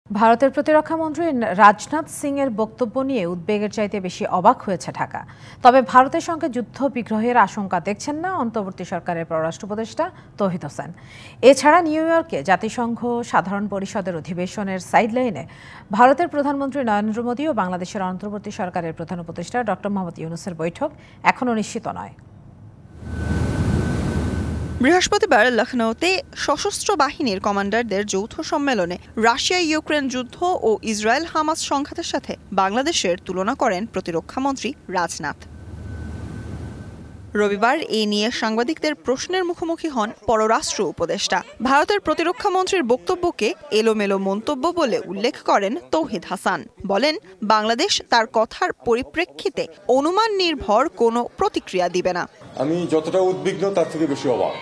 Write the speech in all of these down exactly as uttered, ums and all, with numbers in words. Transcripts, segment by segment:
ভারতের প্রতিরক্ষামন্ত্রী রাজনাথ সিং এর বক্তব্য নিয়ে উদ্বেগের চাইতে বেশি অবাক হয়েছে ঢাকা। তবে ভারতের সঙ্গে যুদ্ধ বিগ্রহের আশঙ্কা দেখছেন না অন্তর্বর্তী সরকারের পররাষ্ট্র উপদেষ্টা তৌহিদ হোসেন। এছাড়া নিউ ইয়র্কে জাতিসংঘ সাধারণ পরিষদের অধিবেশনের সাইডলাইনে ভারতের প্রধানমন্ত্রী নরেন্দ্র মোদী ও বাংলাদেশের অন্তর্বর্তী সরকারের প্রধান উপদেষ্টা ডক্টর মোহাম্মদ ইউনূসের বৈঠক এখনও নিশ্চিত নয়। বৃহস্পতিবার লখনৌতে সশস্ত্র বাহিনীর কমান্ডারদের যৌথ সম্মেলনে রাশিয়া ইউক্রেন যুদ্ধ ও ইসরায়েল হামাস সংঘাতের সাথে বাংলাদেশের তুলনা করেন প্রতিরক্ষামন্ত্রী রাজনাথ। রবিবার এ নিয়ে সাংবাদিকদের প্রশ্নের মুখোমুখি হন পররাষ্ট্র উপদেষ্টা। ভারতের প্রতিরক্ষামন্ত্রীর বক্তব্যকে এলোমেলো মন্তব্য বলে উল্লেখ করেন তৌহিদ হাসান। বলেন, বাংলাদেশ তার কথার পরিপ্রেক্ষিতে অনুমান নির্ভর কোনো প্রতিক্রিয়া দিবে না। আমি যতটা উদ্বিগ্ন তার থেকে বেশি অবাক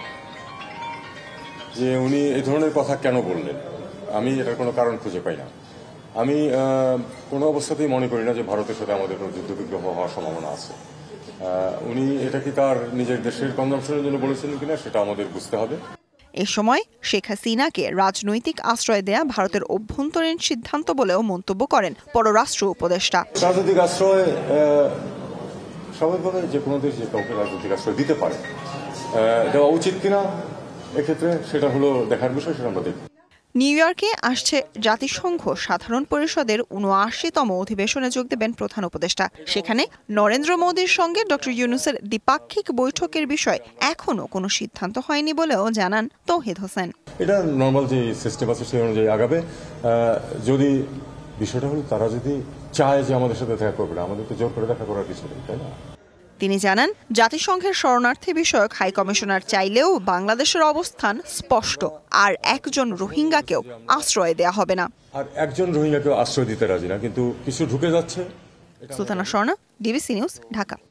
যে উনি এই ধরনের কথা কেন বললেন। আমি এটার কোনো কারণ খুঁজে পাই না। আমি কোনো অবস্থাতেই মনে করি না যে ভারতের সাথে আমাদের কোনো যুদ্ধবিগ্রহ হওয়ার সম্ভাবনা আছে। উনি এটা কি তার নিজের দেশের কনজাম্পশনের জন্য বলেছিলেন কিনা সেটা আমাদের বুঝতে হবে। এ সময় শেখ হাসিনাকে রাজনৈতিক আশ্রয় দেয়া ভারতের অভ্যন্তরীণ সিদ্ধান্ত বলেও মন্তব্য করেন পররাষ্ট্র উপদেষ্টা। রাজনৈতিক আশ্রয় স্বাভাবিকভাবে যে কোনো দেশ যে কাউকে রাজনৈতিক আশ্রয় দিতে পারে, দেওয়া উচিত কিনা এক্ষেত্রে সেটা হলো দেখার বিষয়, সেটা আমরা দেখব। নিউ ইয়র্কে আসছে জাতিসংঘ সাধারণ পরিষদের উনআশিতম অধিবেশনে যোগ দেবেন প্রধান উপদেষ্টা। সেখানে নরেন্দ্র মোদীর সঙ্গে ডক্টর ইউনূসের দ্বিপাক্ষিক বৈঠকের বিষয়ে এখনো কোনো সিদ্ধান্ত হয়নি বলেও জানান তৌহিদ হোসেন। এটা নর্মাল যে সিস্টেম আছে সেই অনুযায়ী আগাবে। যদি বিষয়টা হলো তারা যদি চায় যে আমাদের সাথে দেখা করবে, আমাদের তো জোর করে দেখা করার কিছু নেই, তাই না? তিনি জানান, জাতিসংঘের শরণার্থী বিষয়ক হাই কমিশনার চাইলেও বাংলাদেশের অবস্থান স্পষ্ট, আর একজন রোহিঙ্গাকেও আশ্রয় দেয়া হবে না। আর একজন রোহিঙ্গাকেও আশ্রয় দিতে রাজি না, কিন্তু কিছু ঢুকে যাচ্ছে। Sultana Swarna, DBC news, Dhaka.